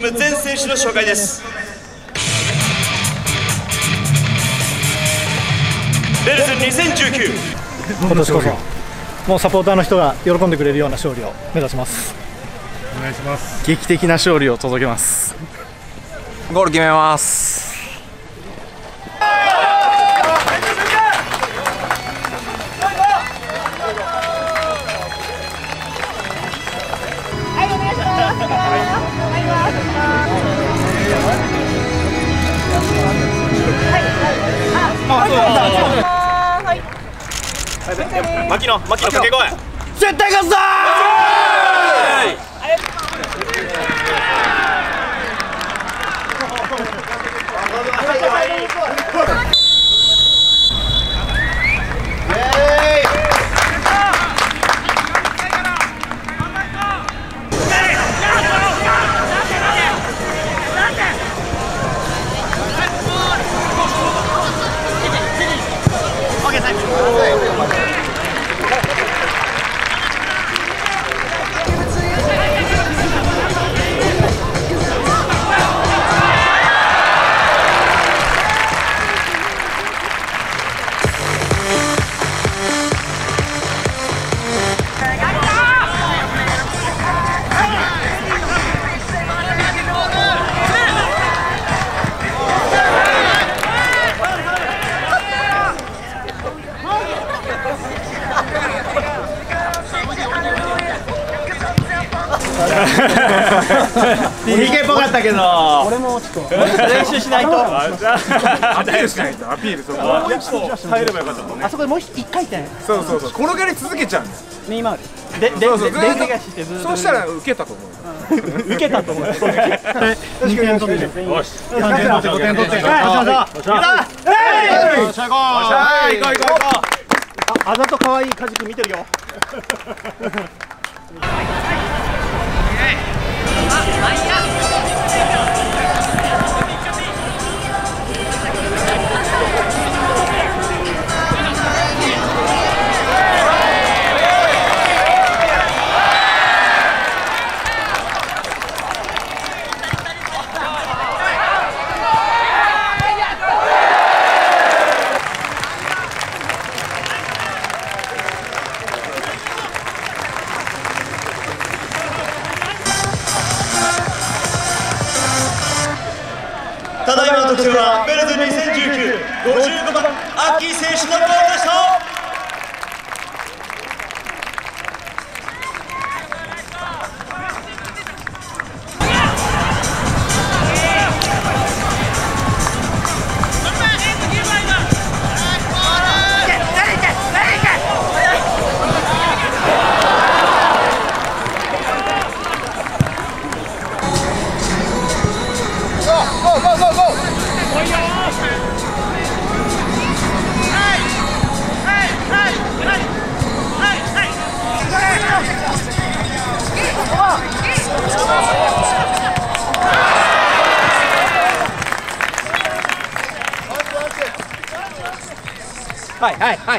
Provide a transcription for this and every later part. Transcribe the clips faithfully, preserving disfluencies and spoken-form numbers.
全選手の紹介です。ベルズにせんじゅうきゅう、 今年こそもうサポーターの人が喜んでくれるような勝利を目指します。 お願いします。 劇的な勝利を届けます。ゴール決めます。 牧野、牧野掛け声。 絶対勝つぞピーケー っぽかったけど、 俺もちょっと練習しないと。 アピールしないと、アピールそこ。もう一歩入ればよかったもんね。 あそこでもう一回転。 そうそうそう。転がり続けちゃうんだよ。 ネイマール。で、で、で、でがしてずっと。 そうしたら受けたと思う。 受けたと思う。はい。にてん取って。よし。さんてん取って、ごてん取って。はい。よっしゃ。よっしゃ。行こう。行こう行こう行こう。あざと可愛いカジ君見てるよ。 ただいまの得点はベルズにせんじゅうきゅう、ごじゅうごばんアッキー選手のゴールでした。 はいはいはい。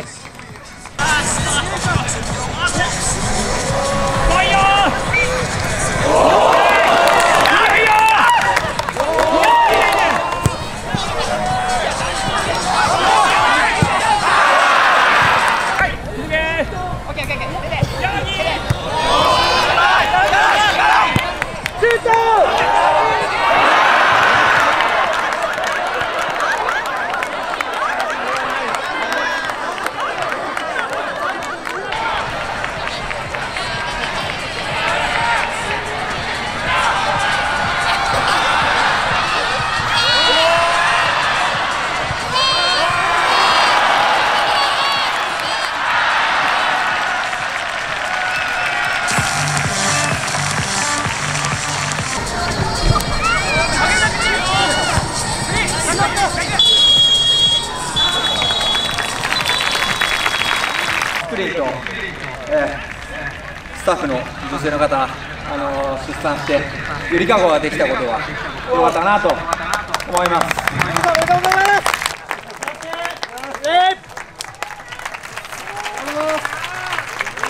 クレイと、えー、スタッフの女性の方、あのー、出産してゆりかごができたことは良かったなと思います。 おめでとうございます。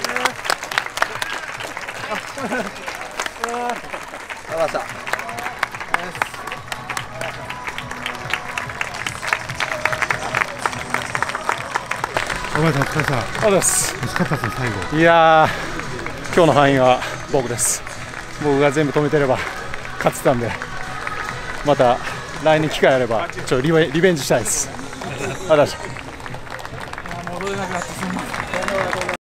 ありがとうございました。 お前さんお疲れさん。 ありがとうございます。 惜しかったですね最後。 いやー、今日の範囲は僕です。僕が全部止めてれば勝ってたんで、また来年機会あればちょっとリベリベンジしたいです。ありがとうございました。